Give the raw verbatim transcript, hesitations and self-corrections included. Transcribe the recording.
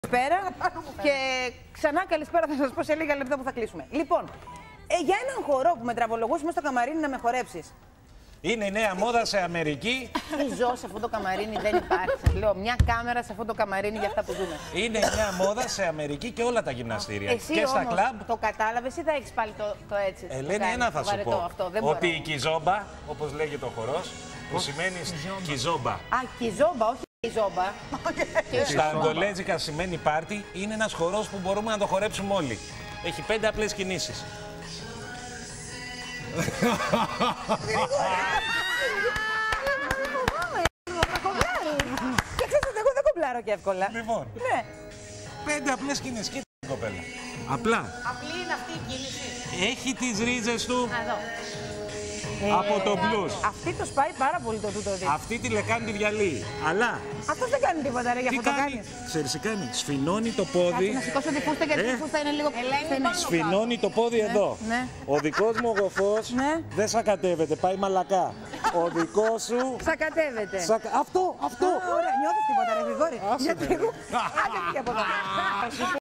Καλησπέρα και ξανά καλησπέρα θα σας πω σε λίγα λεπτά που θα κλείσουμε. Λοιπόν, ε, για έναν χορό που με τραβολογούσαμε στο καμαρίνι να με χορέψεις. Είναι η νέα μόδα σε Αμερική. Τι ζω σε αυτό το καμαρίνι, δεν υπάρχει. Σας λέω, μια κάμερα σε αυτό το καμαρίνι για αυτά που ζούμε. Είναι η νέα μόδα σε Αμερική και όλα τα γυμναστήρια. Εσύ και στα όμως, κλαμπ. το κατάλαβες ή θα έχεις πάλι το, το έτσι. Ελένη, ένα θα σου βαρετό, πω. αυτό, δεν ότι μπορώ. η κιζόμπα, όπως λέγεται ο χορός, που σημαίνει κιζόμπα. Α, κιζόμπα, όχι κιζόμπα. Στα αντολέζικα σημαίνει πάρτι, είναι ένας χορός που μπορούμε να το χορέψουμε όλοι. Έχει πέντε απλές κινήσεις. Και ξέρεις ότι εγώ δεν κομπλάρω και εύκολα. Λοιπόν, Ναι. πέντε απλές κινήσεις. Κοίτα, κοπέλα. Απλά. Απλή είναι αυτή η κίνηση. Έχει τις ρίζες του Εδώ. από το blues. Αυτή το σπάει πάρα πολύ το τούτο δι. Αυτή τη λεκάνη τη διαλύει. Αλλά Αυτός δεν κάνει τίποτα, ρε, γι' τι αυτό το κάνει, κάνεις. ξέρεις τι κάνει. Σφινώνει το Κάτσε πόδι. να σηκώσω τη φούστα γιατί Ε. η φούστα είναι λίγο στενή. Σφινώνει το πόδι εδώ. ναι. Ο δικός μου ο γοφός Ναι. δεν σακατεύεται, πάει μαλακά. Ο δικός σου... Σακατεύεται. Σακα... Αυτό, αυτό. Α, ωραία, νιώθεις τίποτα ρε Γρηγόρη. Άσε με, Γιατί ρε. εγώ... Άντε φύγε από εδώ.